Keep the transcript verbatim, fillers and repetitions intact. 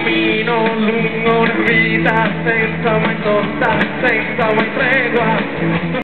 cammino lungo una vita senza mai sosta, senza mai tregua.